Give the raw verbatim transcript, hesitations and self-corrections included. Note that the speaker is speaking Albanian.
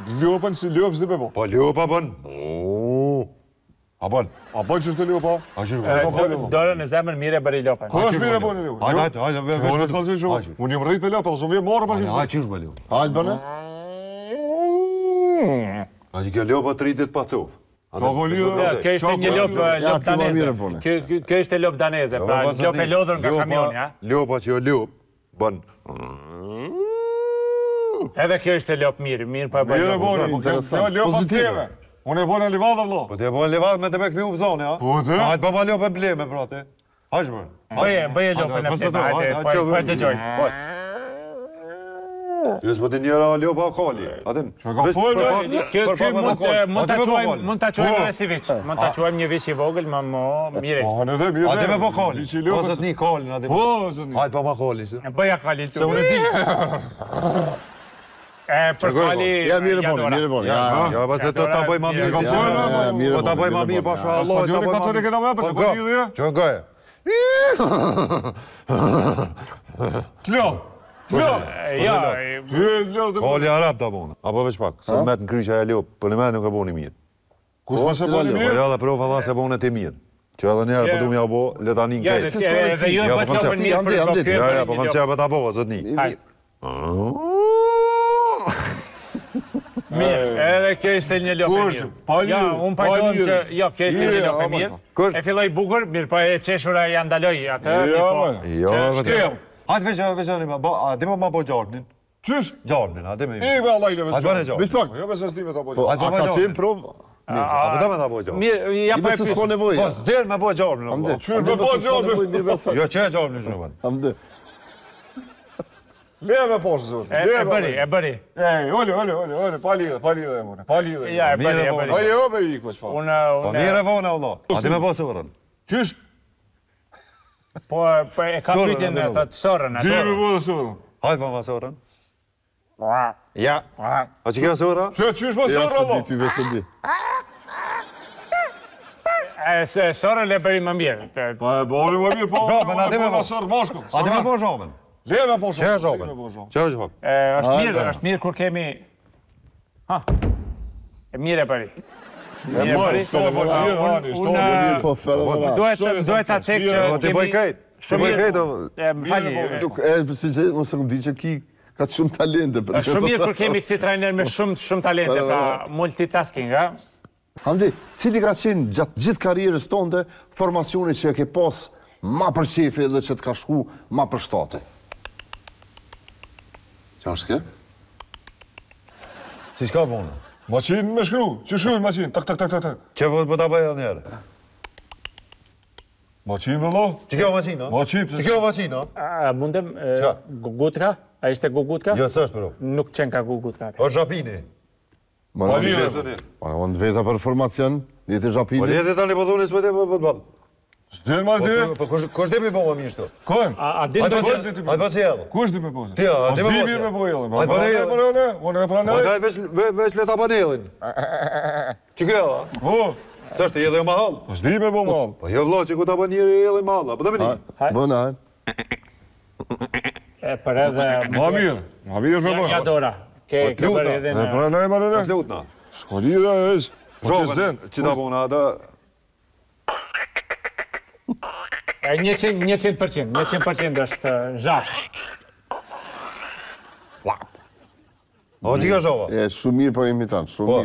Lopën si lopë s'di me po. Po lopa bën. A bën. A bën që është të lopa? A që është? Dorën në zemër mire bëri lopën. Ko është mire bëni lopën? Hajde, hajde, hajde, vesh. Unë të kalëzoj shumë. Unë jam rrit me lopë, ose vje marrë për Hajde, himë. hajde, që është bëllu? Hajde bëne? A që kjo lopa të rritit pa cufë. Qa ko lidhë? Kjo ishte një lopë lopë daneze. pune. Kjo ishte lopë daneze, pra lopë e lodhër nga kamioni, ha? Lopa që jo lopë, bën. Edhe kjo ishte lopë mirë, mirë pa bëjë Mire lopë. bëni, kjo lopë teme. Unë e bëna livada, vlo. Po t'je bën levat me të me këmi u pëzone, ha? Po të? Hajde, pa ma lopë e bleme, brate. Hajde, bërë. Bëje, bëje lopën e plema, hajde, po e dëgjoj. Jo s'po të njëra lopa o kali. Atin. Që ka folë, Kjo mund të quajmë, mund të quajmë edhe si viç. Mund të quajmë një viç i vogël, më mo mire. Po, në dhe mirë. Ate me po kali. Vici Po lopës. zët një kalin, ate. Po, zët një. Hajde, pa ma kalin, që. Bëja kalin të. Se unë e di. E, për kali... Ja, mire bëni, mire bëni. Ja, Ja, pa të ta bëj ma mirë. Ka folë, mire Po ta bëj ma bëni, mirë, mire pasha bëni. Allah. Stadioni katolik e në me, përse ko lidhë ja? Që nga e? Klo! Klo! Ja, Ty e lopë të Kali arab ta bona. Apo veç pak. Se met në krysha e lopë, për në me nuk e boni mirë. Kush ma se bëni Po mirë? ja dhe profa dha se bone ti mirë. Që edhe njerë për du m'ja bo, le ta një ja, nkejt. edhe ju e Ja, bëjt po, lopën mirë për jam për dit, Ja, ja, kjo po kanë qepë ta bo, zët një. Mirë, edhe kjo ishte një lopë e Kush? mirë. Pa Ja, lirë, unë pa pajtojmë lirë. që, jo, kjo ishte një Lirë, lopë e ama, mirë. Kush? E filloj bukur, mirë, po e qeshura ja ndaloj atë. Jo, mirë, po, ma. Jo, që- vëtë. Shkem. Hajtë veç, veç, anima, a di më ma bo gjarnin? Qysh? Gjarnin, a di me I me Allah i leve Hajtë bëne gjarnin. Veç pak. Jo me se s'di me ta Po, bëjë. a ka qenë provë? Apo da me ta bo gjarnin? Mirë, ja I pa e se s'ko pysë. nevojë. Po, s'der me bo gjarnin. Amde. Qysh me po gjarnin? Jo, që e gjarnin shumë. Amde. Leve poshë, zotë. E e bëri, e bëri. Ej, ole, ole, ole, ole, pa lidhe, pa lidhe e mune, pa lidhe. Ja, e bëri, Mirë, e po, bëri. Aje, jo me i, ko që fa. Unë, Po unë... mirë e vone, Allah. A di me bo sërën? Qysh? Po, po e ka Sorën, pyetjen atë e thotë sorën Di me atë. bo dhe sërën. Hajtë pa ma sërën. Ua, Ja. ua. A që kjo sëra? Që qysh me Ja, sërë, se di, Allah? ty vetë di. E se sorën le bëri më mirë. Të- Pa e bori më mirë, po. Zhabën, a di me bo? sërë, moshkull. A di me bo zhabën? Leve poshë. Që e zhabën? Që e zhabën? E, është mirë, Hajde. është mirë kur kemi... Ha, e mirë e bëri. E Mirë e mojë, bëri. shto e bërë mirë, hani, shto e Unë- bërë mirë. Po, fenomenal. Duhet duhet ta tek që Po ti bëj krejt. Ti Shumë bëj mirë. krejt. E, më fali. Mirë, Nuk, e, për sinqerisht, unë se kom di që ki ka të shumë talente. për Është shumë mirë kur kemi kësi trajner me shumë shumë talente, pra multitasking, ha? Hamdi, cili ka qenë gjatë gjithë karrierës tonde formacioni që e ke pas ma për qefi dhe që të ka shku ma për shtate? Qa është ke? Si shka bona? Maqin me shkru, që shkru maqin, tak, tak, tak, tak, tak. Që vë po ta bëj edhe njerë? Maqin me lo? Që kjo maqina? Maqin, Që kjo maqina? A mundem Qa? gugutka? A ishte gugutka? Jo, së është për Nuk qenë ka gugutka. O zhapini. Ma Pa në lidhe, veta- thëni. Ma në veta për formacion, jetë e Po zhapini. ljetë tani po dhuni s'po te po futbol. S'din ma di? Po kush dhe mi po më mirë shto? Kojmë? A a din Hajtë do po që... që... Hajtë po që jelë. Kush di me po? Ti, a, di me po S'di që? mirë me po jelë. Hajtë po ne jelë. Unë e Po pranaj. daj veç veç le ta panelin. Që kjo, a? Po, Sështë jelë jo mahal. po s'di me po mal. Po jo vlo që ku ta bën njëri jelë mahal. Po të bëni. Bëna, hajnë. E për edhe... Ma mirë, ma mirë me Ja, ja po. dora. Ke ke luta. bërë edhe E në... pranaj ma në Po në. të lutna. S'ko lidhe e është. Po që s'din. Zhobën, që ta bona ata... E njëqind përqind, njëqind përqind është zhap. O që kjo zhova? E, shumë mirë po imitant, shumë Po. mirë.